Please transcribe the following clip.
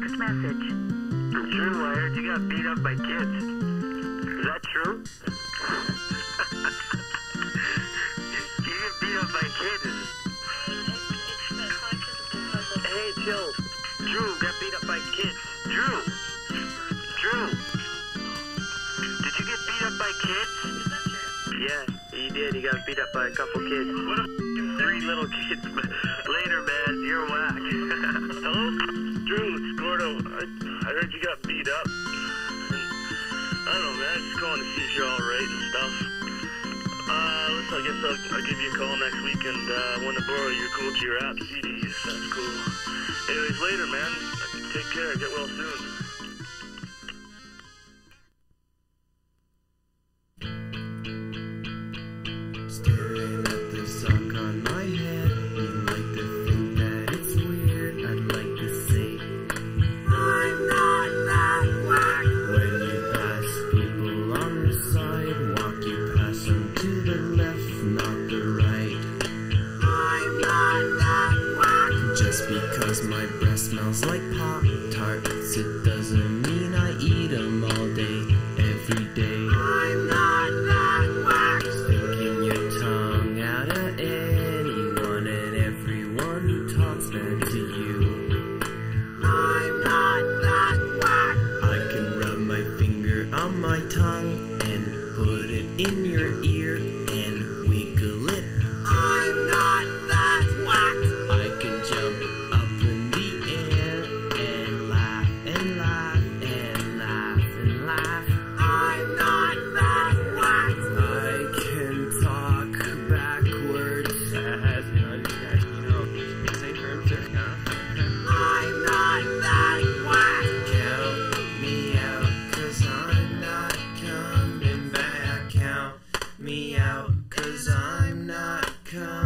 Text message. Drew, I heard you got beat up by kids. Is that true? You get beat up by kids. Hey, chill. Drew got beat up by kids. Drew. Did you get beat up by kids? Yeah, he did. He got beat up by a couple kids. What a 3 little kids. Later, man. You're whack. Hello? Drew, it's Gordo. I heard you got beat up. I don't know, man. Just calling to see if you're alright and stuff. Listen, I guess I'll give you a call next week, and I want to borrow your Cool Gear app CDs. That's cool. Anyways, later, man. Take care. Get well soon. Staring at the sock on my head, you like to think that it's weird. I'd like to say I'm not that whack. When you pass people on the sidewalk, you pass them to the left, not the right. I'm not that whack. Just because my breath smells like Pop-Tarts, it doesn't mean I eat them all day, every day. I'm not that whack. Sticking your tongue out at anyone and everyone who talks bad to you. I'm not that whack. I can rub my finger on my tongue and put it in your ear and wiggle it. I'm not that whack. I can jump up in the air and laugh and laugh and laugh and laugh. I'm not that whack. I can talk backwards. Say terms are kind of. I'm not that whack. Count me out, 'cause I'm not coming back. Count me out, 'cause I'm not coming